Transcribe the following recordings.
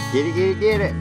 Get it, get it, get it.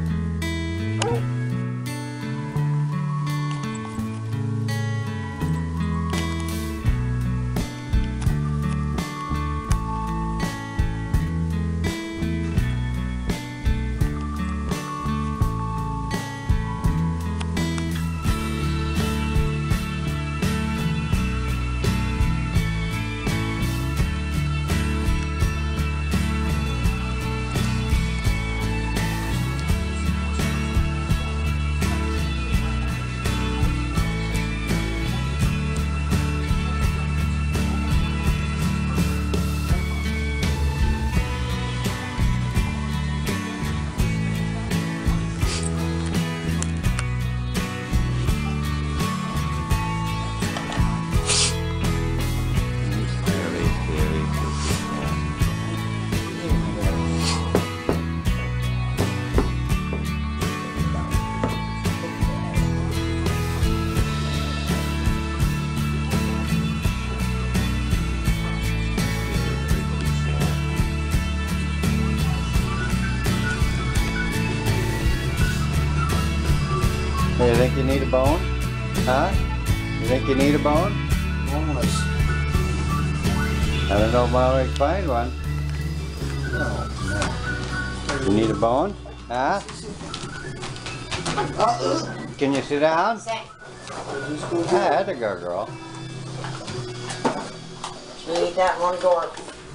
You think you need a bone? Huh? You think you need a bone? Boneless. I don't know if I can find one. No. You need a bone? Huh? Can you sit down? Yeah, that's a good girl. She ate that one door.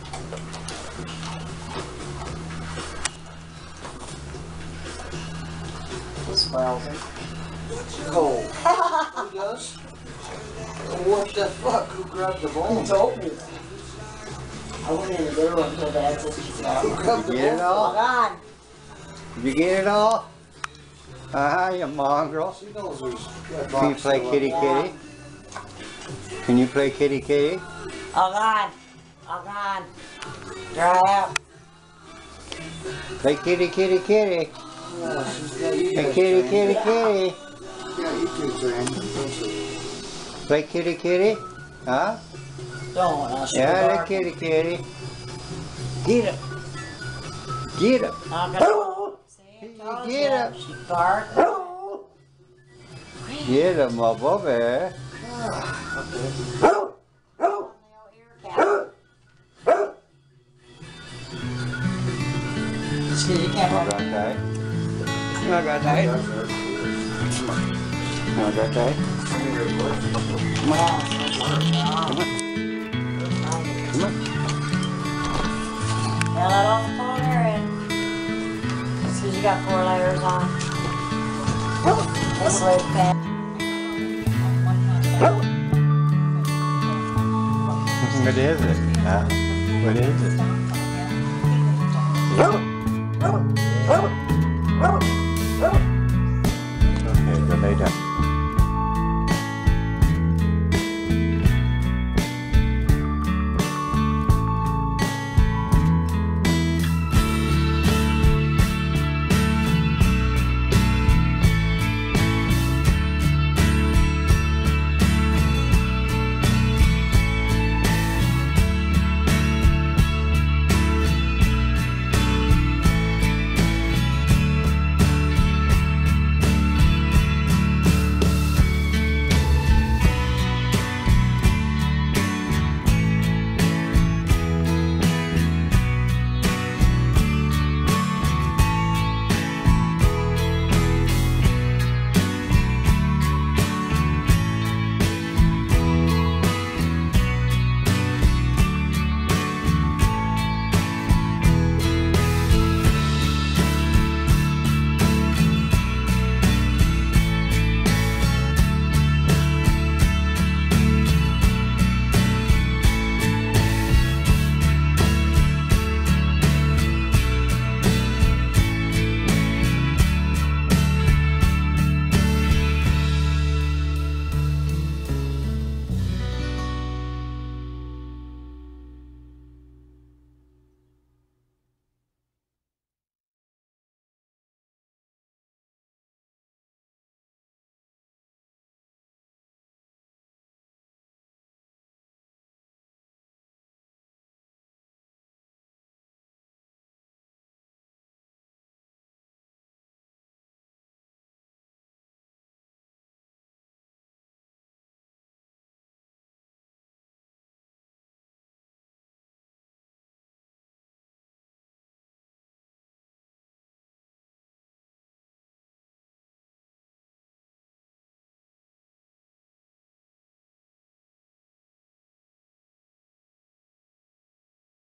This smells it. Cold. Who does? What the fuck? Who grabbed the bone? Who told me that? I went in the door until Dad said she's out. Who grabbed the Get it bone? all? God. Did you get it all? You mongrel. She knows there's that Can you box play still kitty up. kitty? Can you play kitty kitty? Oh God. Oh God. Dry out. Play kitty kitty kitty. Yeah, she's got you Play guys kitty trained. kitty kitty. Yeah, you two trained. Play kitty kitty? Huh? Don't. I'll Yeah, that kitty kitty. Get him. Get him. Get him. She barked. Get him up over there. Excuse me, Not camera. got tight. Not got tight. Not got tight. Come on. Come on. Come on. Now let all the phone air in. Let's see, you got 4 layers on. This leg fan. What is it? Huh? What is it?